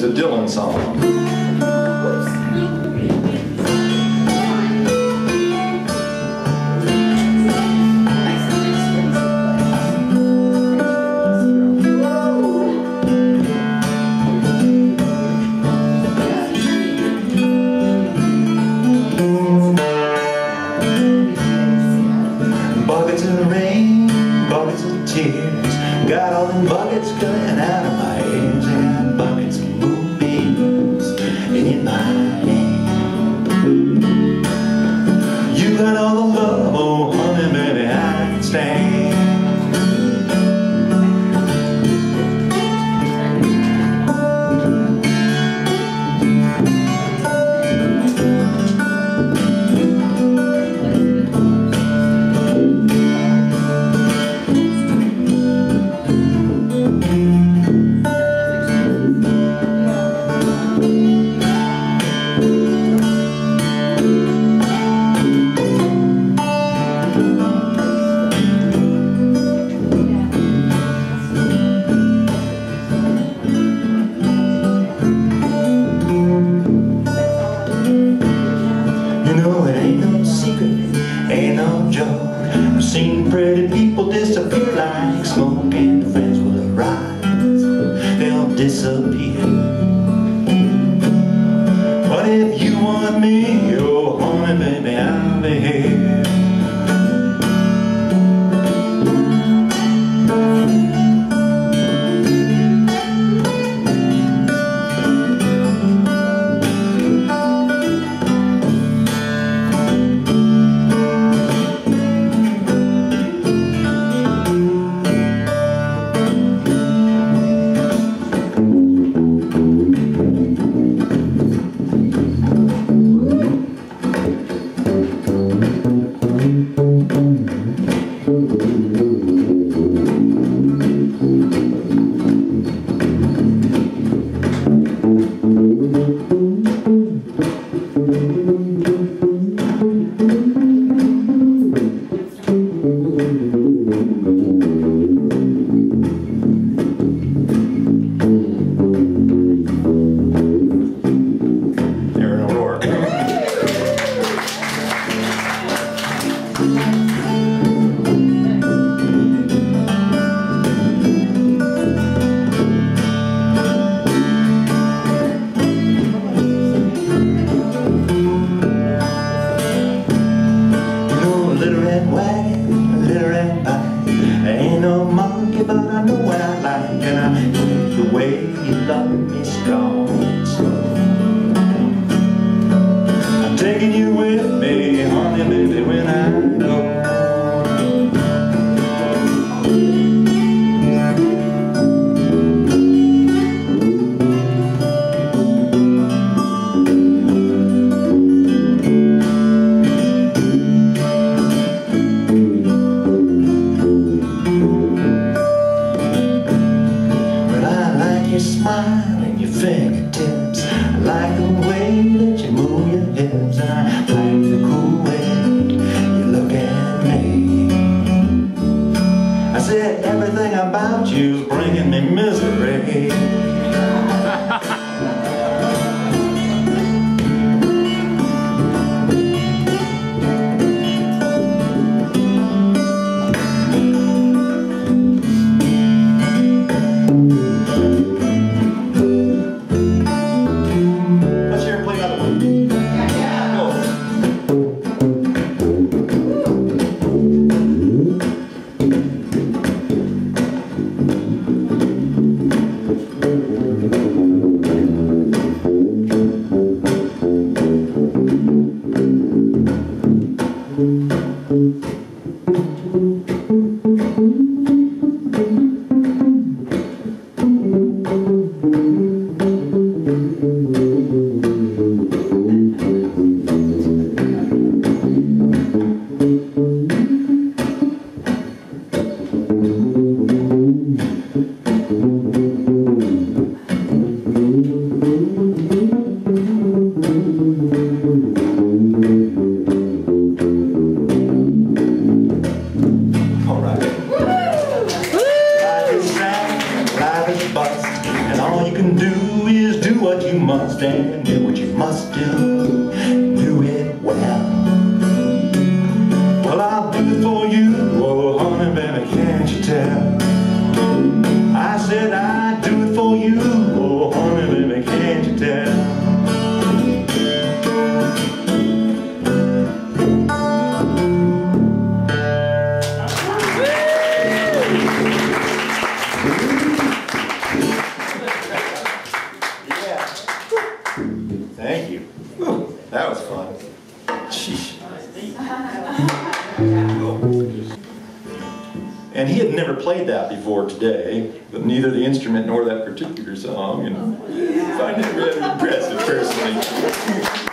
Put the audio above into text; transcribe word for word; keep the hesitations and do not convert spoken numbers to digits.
is a Dylan song. Buckets of rain, buckets of tears, got all them buckets coming out of my ears. I got buckets of moonbeams in my hand. You got all the love, oh honey, baby, I can stand. Ain't no joke. I've seen pretty people disappear like smoke, and the friends will arise, they'll disappear. But if you want me, oh honey, baby, I'll be here. Aaron O'Rourke. Little red wagon, little red bike. I ain't no monkey, but I know what I like, and I think the way you love me strong and slow. I'm taking you with me, honey, baby, when I go. Your smile and your fingertips, I like the way that you move your hips, and I like the cool way you look at me. I said everything about you's bringing me misery. a bust, and all you can do is do what you must, and do what you must do, do it well. Well, I'll do it for you, oh honey baby, can't you tell? I said I'd do it for you, oh honey baby, can't you tell? Thank you. Ooh, that was fun. Sheesh. And he had never played that before today, but neither the instrument nor that particular song, and I find it really impressive personally.